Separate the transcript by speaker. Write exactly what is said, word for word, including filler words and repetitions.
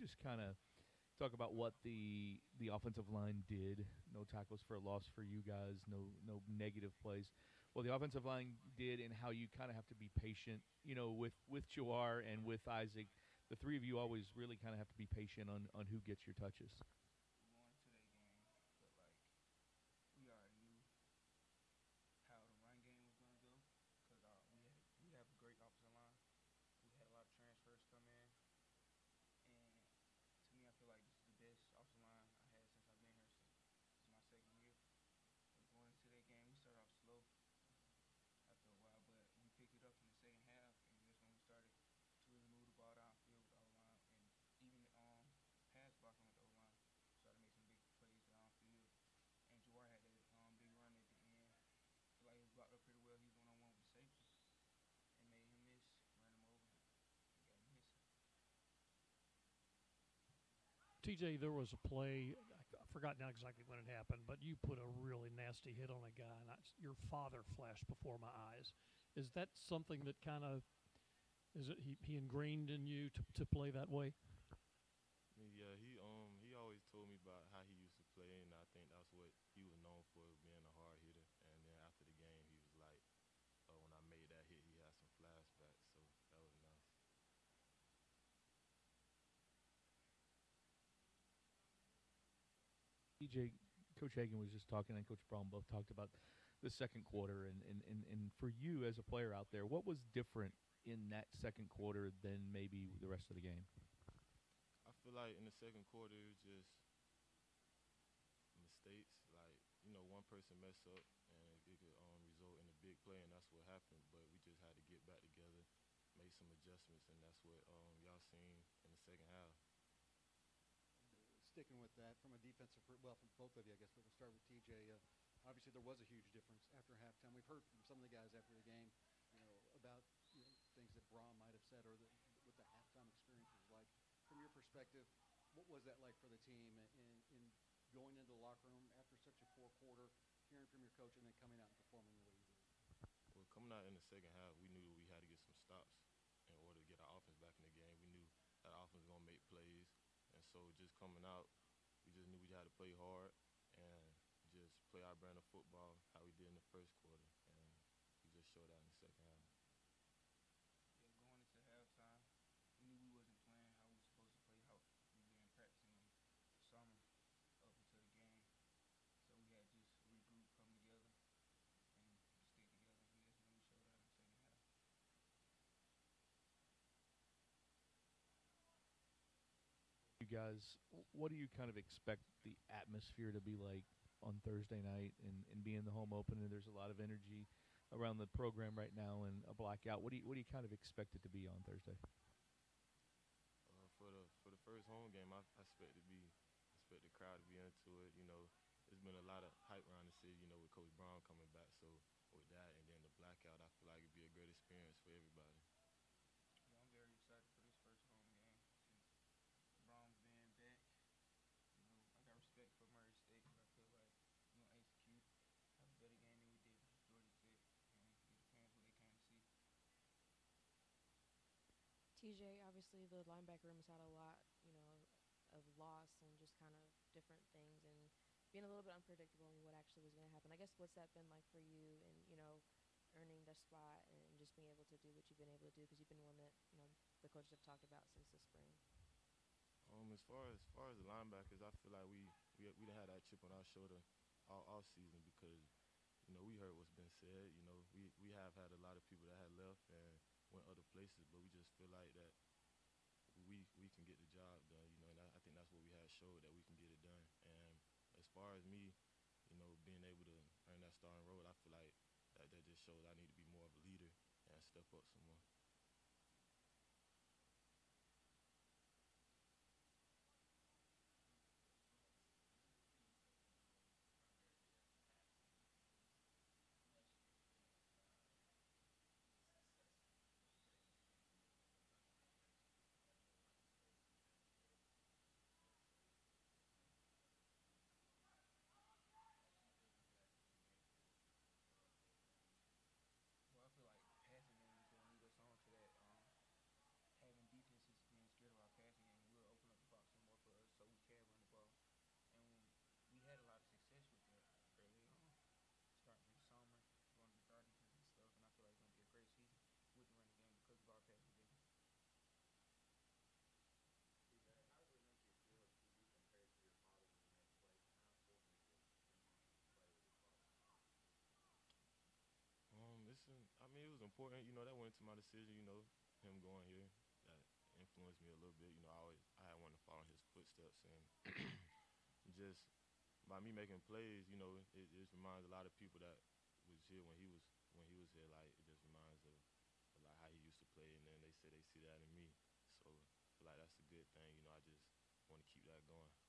Speaker 1: just kind of talk about what the the offensive line did? No tackles for a loss for you guys. No no negative plays. Well, the offensive line did, and how you kind of have to be patient. You know, with with Jawar and with Isaac, the three of you always really kind of have to be patient on on who gets your touches.
Speaker 2: We went into that game, but like we already knew how the run game was gonna go because uh, we had we have a great offensive line. We had a lot of transfers come in, and to me, I feel like this is the best offensive line I had since I've been here. Since this is my second year. But going into that game, we started off slow after a while, but we picked it up in the second half, and that's when we started to really move the ball downfield with the O line, and even um pass blocking with the O line. Started to make some big plays downfield, and Jawar had that um big run at the end. I feel like he was blocked up pretty well. He was one on one with the safety and made him miss, ran him over, and got him missing.
Speaker 3: T J, there was a play. I forgot now exactly when it happened, but you put a really nasty hit on a guy, and I, your father flashed before my eyes. Is that something that kind of is it he, he ingrained in you to, to play that way?
Speaker 4: Yeah, he um he always told me about how he used to play, and I think that's what he was known for, being a hard hitter. And then after the game, he was like, "Oh, when I made that hit, he had some flashbacks." So that was nice.
Speaker 1: D J, Coach Hagan was just talking, and Coach Braun both talked about the second quarter, and, and, and, and for you as a player out there, what was different in that second quarter than maybe the rest of the game?
Speaker 4: I feel like in the second quarter, it was just mistakes. Like, you know, one person mess up and it could um, result in a big play, and that's what happened. But we just had to get back together, make some adjustments, and that's what um, y'all seen in the second half.
Speaker 5: Sticking with that from a defensive, well, from both of you, I guess, but we'll start with T J. Uh, obviously, there was a huge difference after halftime. We've heard from some of the guys after the game, you know, about you know, things that Braun might have said or the, what the halftime experience was like. From your perspective, what was that like for the team in, in going into the locker room after such a poor quarter, hearing from your coach, and then coming out and performing the way you did?
Speaker 4: Well, coming out in the second half, we knew we had to get some stops in order to get our offense back in the game. We knew that our offense was going to make plays. And so just coming out, we just knew we had to play hard and just play our brand of football how we did in the first quarter. And we just showed that in the second half.
Speaker 2: Yeah, going into halftime, we knew we wasn't playing how we were supposed to play, how we've been practicing in the summer up until the game. So we had to just regroup, come together, and stick together. And that's when we showed out in the second half.
Speaker 1: You guys, what do you kind of expect the atmosphere to be like on Thursday night, and, and being the home opener? There's a lot of energy around the program right now, and a blackout. What do you what do you kind of expect it to be on Thursday?
Speaker 4: Uh, for the for the first home game, I, I expect to be expect the crowd to be into it. You know, there's been a lot of hype around the city. You know, with Coach Brown coming back, so with that and then the blackout, I feel like it'd be a great experience for everybody.
Speaker 2: Yeah, I'm very excited for this first home game since Brown's being back. You know, I got respect for Murray State, but I feel like we're gonna execute, have a better game than we did versus Georgia Tech, and get the fans what they came to see.
Speaker 6: T J, obviously the linebacker room has had a lot, you know, of loss and just kind of different things and being a little bit unpredictable in what actually was going to happen. I guess what's that been like for you and, you know, earning the spot and just being able to do what you've been able to do because you've been one that, you know, the coaches have talked about since the spring?
Speaker 4: Um, as far as, as far as the linebackers, I feel like we we we done had that chip on our shoulder all off season because you know we heard what's been said. You know we we have had a lot of people that had left and went other places, but we just feel like that we we can get the job done. You know, and I, I think that's what we had showed that we can get it done. And as far as me, you know, being able to earn that starting role, I feel like that that just shows I need to be more of a leader and step up some more.
Speaker 2: Well, I feel like passing game is gonna lead us on
Speaker 4: important. You know, that went into my decision. You know, him going here, that influenced me a little bit. You know, I always I had wanted to follow in his footsteps, and just by me making plays, you know, it, it just reminds a lot of people that was here when he was when he was here. Like it just reminds of, of like how he used to play, and then they say they see that in me. So I feel like that's a good thing. You know, I just want to keep that going.